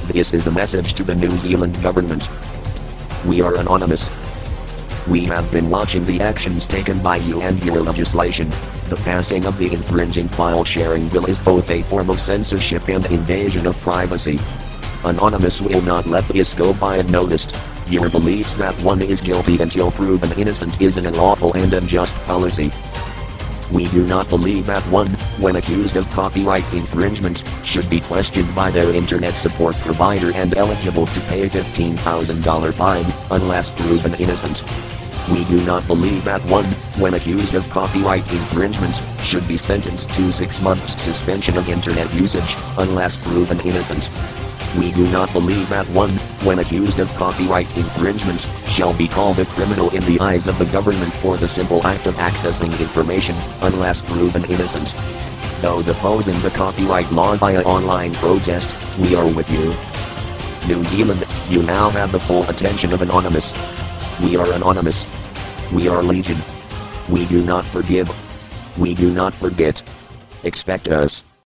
This is a message to the New Zealand government. We are anonymous. We have been watching the actions taken by you and your legislation. The passing of the infringing file sharing bill is both a form of censorship and invasion of privacy. Anonymous will not let this go by unnoticed. Your beliefs that one is guilty until proven innocent is an unlawful and unjust policy. We do not believe that one, when accused of copyright infringement, should be questioned by their internet support provider and eligible to pay a $15,000 fine, unless proven innocent. We do not believe that one, when accused of copyright infringement, should be sentenced to 6 months suspension of internet usage, unless proven innocent. We do not believe that one, when accused of copyright infringement, shall be called a criminal in the eyes of the government for the simple act of accessing information, unless proven innocent. Those opposing the copyright law via online protest, we are with you. New Zealand, you now have the full attention of Anonymous. We are anonymous. We are legion. We do not forgive. We do not forget. Expect us.